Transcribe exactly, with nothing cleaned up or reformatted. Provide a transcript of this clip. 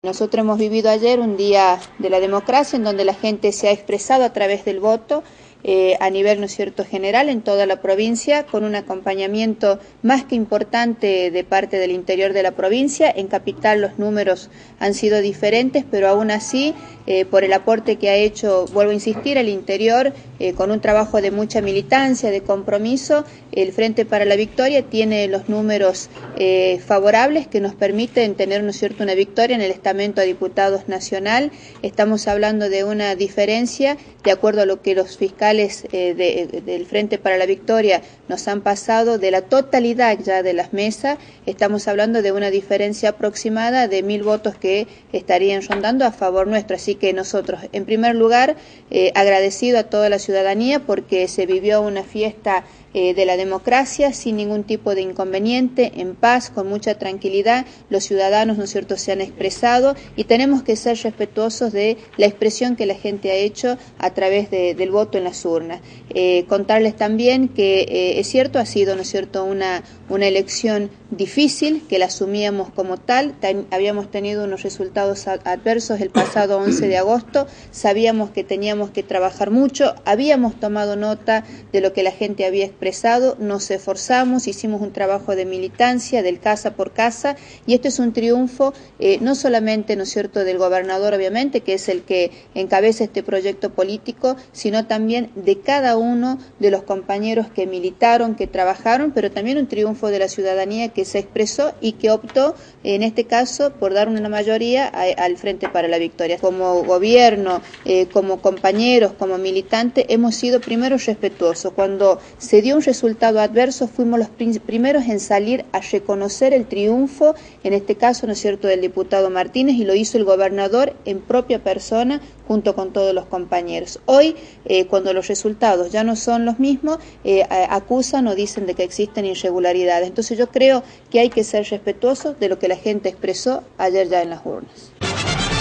Nosotros hemos vivido ayer un día de la democracia en donde la gente se ha expresado a través del voto eh, a nivel, ¿no es cierto?, general en toda la provincia, con un acompañamiento más que importante de parte del interior de la provincia. En Capital los números han sido diferentes, pero aún así, eh, por el aporte que ha hecho, vuelvo a insistir, el interior, eh, con un trabajo de mucha militancia, de compromiso, el Frente para la Victoria tiene los números eh, favorables que nos permiten tener, ¿no es cierto?, una victoria en el estamento a diputados nacional. Estamos hablando de una diferencia, de acuerdo a lo que los fiscales eh, de, del Frente para la Victoria nos han pasado, de la totalidad ya de las mesas, estamos hablando de una diferencia aproximada de mil votos que estarían rondando a favor nuestro. Así que nosotros, en primer lugar, eh, agradecido a toda la ciudadanía porque se vivió una fiesta Eh, de la democracia sin ningún tipo de inconveniente, en paz, con mucha tranquilidad. Los ciudadanos, ¿no es cierto?, se han expresado y tenemos que ser respetuosos de la expresión que la gente ha hecho a través de, del voto en las urnas. Eh, contarles también que eh, es cierto, ha sido, ¿no es cierto?, una, una elección difícil, que la asumíamos como tal. Ten, habíamos tenido unos resultados adversos el pasado once de agosto, sabíamos que teníamos que trabajar mucho, habíamos tomado nota de lo que la gente había expresado, nos esforzamos, hicimos un trabajo de militancia, del casa por casa, y esto es un triunfo eh, no solamente, ¿no es cierto?, del gobernador, obviamente, que es el que encabeza este proyecto político, sino también de cada uno de los compañeros que militaron, que trabajaron, pero también un triunfo de la ciudadanía que se expresó y que optó, en este caso, por dar una mayoría a, al Frente para la Victoria. Como gobierno, eh, como compañeros, como militantes, hemos sido primero respetuosos. Cuando se dio un resultado adverso, fuimos los primeros en salir a reconocer el triunfo, en este caso, ¿no es cierto?, del diputado Martínez, y lo hizo el gobernador en propia persona, junto con todos los compañeros. Hoy, eh, cuando los resultados ya no son los mismos, eh, acusan o dicen de que existen irregularidades. Entonces yo creo que hay que ser respetuosos de lo que la gente expresó ayer ya en las urnas.